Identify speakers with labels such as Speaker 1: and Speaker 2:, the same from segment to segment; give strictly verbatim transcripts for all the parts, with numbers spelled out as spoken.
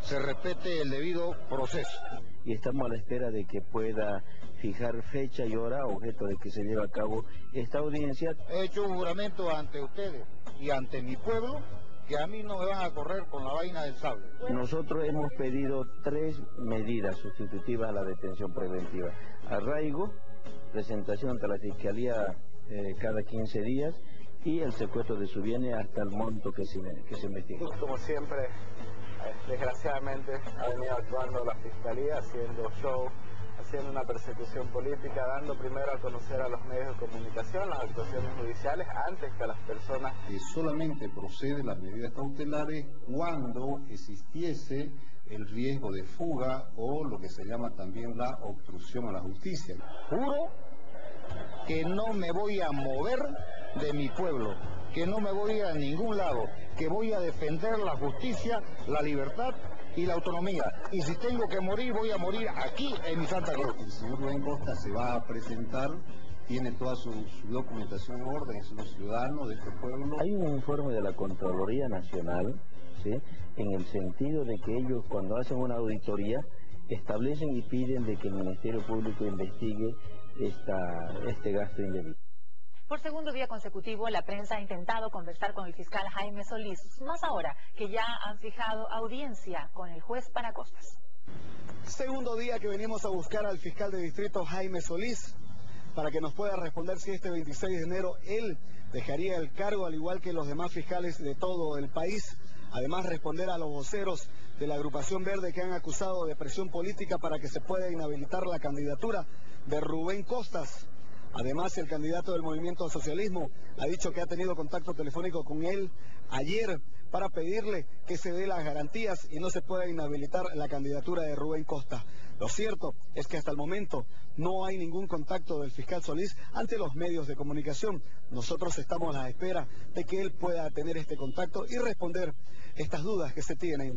Speaker 1: se respete el debido proceso.
Speaker 2: Y estamos a la espera de que pueda fijar fecha y hora, objeto de que se lleve a cabo esta audiencia.
Speaker 1: He hecho un juramento ante ustedes y ante mi pueblo que a mí no me van a correr con la vaina del sable.
Speaker 2: Nosotros hemos pedido tres medidas sustitutivas a la detención preventiva: arraigo, presentación ante la Fiscalía eh, cada quince días y el secuestro de su bienes hasta el monto que se, que se investiga.
Speaker 3: Como siempre, desgraciadamente ha venido actuando la Fiscalía haciendo show, haciendo una persecución política, dando primero a conocer a los medios de comunicación las actuaciones judiciales antes que a las personas.
Speaker 4: Que solamente procede las medidas cautelares cuando existiese el riesgo de fuga o lo que se llama también la obstrucción a la justicia.
Speaker 1: Juro que no me voy a mover de mi pueblo, que no me voy a ningún lado, que voy a defender la justicia, la libertad y la autonomía. Y si tengo que morir, voy a morir aquí en mi Santa Cruz.
Speaker 4: El señor Rubén Costa se va a presentar, tiene toda su, su documentación en orden, es un ciudadano de este pueblo.
Speaker 2: Hay un informe de la Contraloría Nacional, ¿sí?, en el sentido de que ellos, cuando hacen una auditoría, establecen y piden de que el Ministerio Público investigue esta, este gasto indebido.
Speaker 5: Por segundo día consecutivo, la prensa ha intentado conversar con el fiscal Jaime Solís, más ahora que ya han fijado audiencia con el juez Paracostas.
Speaker 6: Segundo día que venimos a buscar al fiscal de distrito Jaime Solís para que nos pueda responder si este veintiséis de enero él dejaría el cargo al igual que los demás fiscales de todo el país. Además, responder a los voceros de la agrupación verde que han acusado de presión política para que se pueda inhabilitar la candidatura de Rubén Costas. Además, el candidato del Movimiento al Socialismo ha dicho que ha tenido contacto telefónico con él ayer para pedirle que se dé las garantías y no se pueda inhabilitar la candidatura de Rubén Costa. Lo cierto es que hasta el momento no hay ningún contacto del fiscal Solís ante los medios de comunicación. Nosotros estamos a la espera de que él pueda tener este contacto y responder estas dudas que se tienen.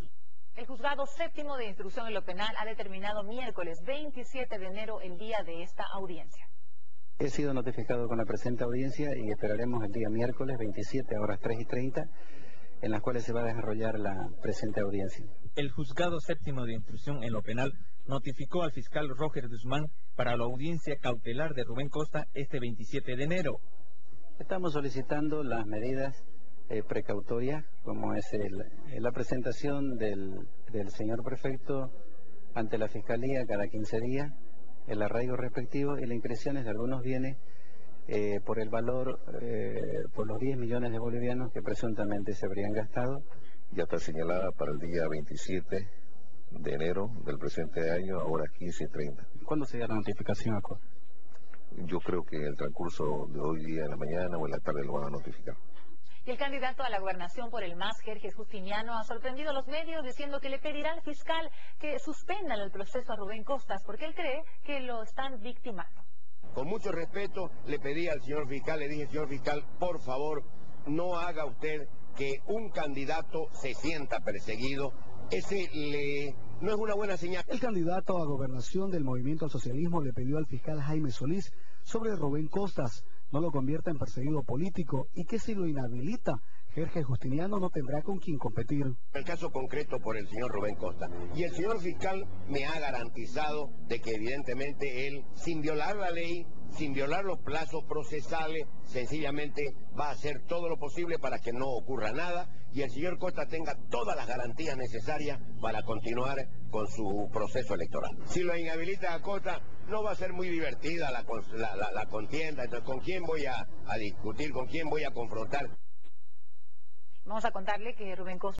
Speaker 5: El juzgado séptimo de instrucción en lo penal ha determinado miércoles veintisiete de enero el día de esta audiencia.
Speaker 7: He sido notificado con la presente audiencia y esperaremos el día miércoles veintisiete a horas tres y treinta, en las cuales se va a desarrollar la presente audiencia.
Speaker 8: El juzgado séptimo de instrucción en lo penal notificó al fiscal Roger Guzmán para la audiencia cautelar de Rubén Costa este veintisiete de enero.
Speaker 7: Estamos solicitando las medidas eh, precautorias, como es el, la presentación del, del señor prefecto ante la Fiscalía cada quince días, el arraigo respectivo y las inscripciones de algunos bienes eh, por el valor, eh, por los diez millones de bolivianos que presuntamente se habrían gastado.
Speaker 9: Ya está señalada para el día veintisiete de enero del presente año a horas quince y treinta.
Speaker 7: ¿Cuándo se da la notificación a Costa?
Speaker 9: Yo creo que en el transcurso de hoy día en la mañana o en la tarde lo van a notificar.
Speaker 5: Y el candidato a la gobernación por el M A S, Jerjes Justiniano, ha sorprendido a los medios diciendo que le pedirá al fiscal que suspendan el proceso a Rubén Costas porque él cree que lo están victimando.
Speaker 10: Con mucho respeto le pedí al señor fiscal, le dije, señor fiscal, por favor, no haga usted que un candidato se sienta perseguido. Ese le... no es una buena señal.
Speaker 6: El candidato a gobernación del Movimiento al Socialismo le pidió al fiscal Jaime Solís sobre Rubén Costas no lo convierta en perseguido político y que si lo inhabilita, Jerjes Justiniano no tendrá con quién competir.
Speaker 10: El caso concreto por el señor Rubén Costa. Y el señor fiscal me ha garantizado de que evidentemente él, sin violar la ley, sin violar los plazos procesales, sencillamente va a hacer todo lo posible para que no ocurra nada y el señor Costa tenga todas las garantías necesarias para continuar con su proceso electoral. Si lo inhabilita a Costa, no va a ser muy divertida la, la, la, la contienda. Entonces, ¿con quién voy a, a discutir? ¿Con quién voy a confrontar?
Speaker 5: Vamos a contarle que Rubén Costa